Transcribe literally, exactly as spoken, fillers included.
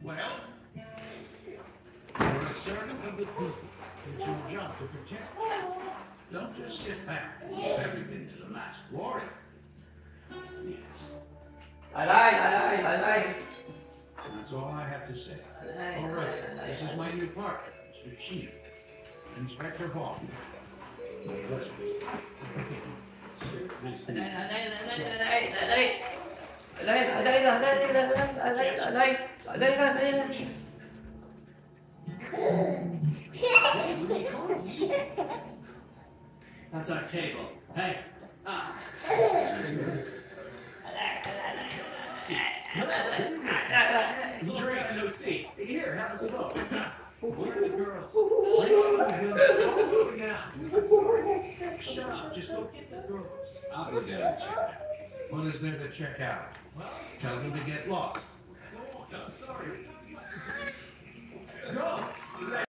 Well, you're a servant of the people. It's your job to protect them. Don't just sit back and leave everything to the masked warrior. Yes. Alay, alay, alay. That's all I have to say. Alay, All right, alay, this is alay. my new partner, Mister Chief, Inspector Hall. Bless you. Sir, nice to meet Alay, you. alay, alay, alay, alay. Alay, alay, alay, alay, alay, alay, alay, alay. That's our table. Hey. Ah. Drinks. No seat. Here, have a smoke. Where are the girls? Bring them in. Don't go now. Shut up. Just go get the girls. I'll be down. What is there to check out? Well, tell them to get lost.